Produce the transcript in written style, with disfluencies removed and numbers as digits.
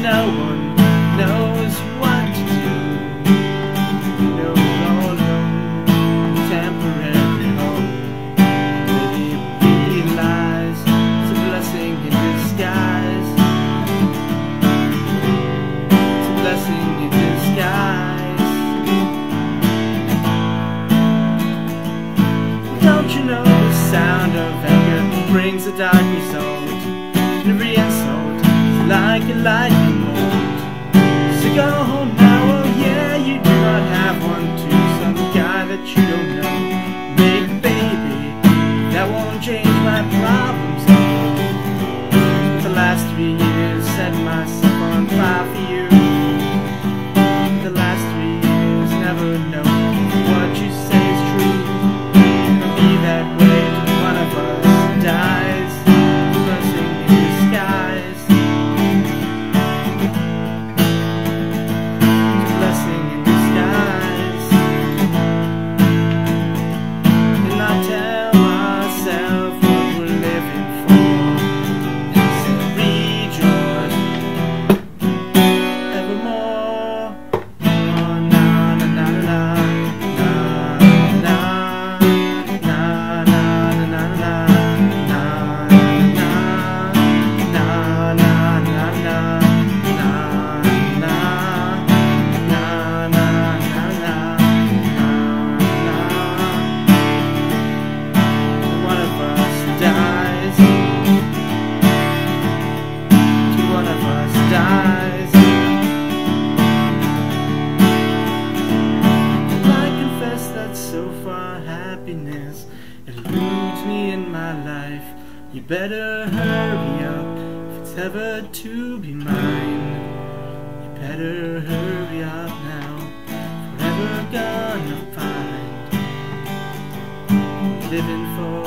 no one knows what to do. No, all alone, temporary hope. Maybe realize it's a blessing in disguise. It's a blessing in disguise. Don't you know the sound of anger brings a dark result? Every insult is like a lightning bolt. So go home now, oh yeah, you do not have one to some guy that you don't know. Big baby, that won't change my problems. The last 3 years set myself on fire for you. The last 3 years never know what you say is true. It'll be that way till one of us dies. Happiness eludes me in my life. You better hurry up if it's ever to be mine. You better hurry up now, forever gonna find living for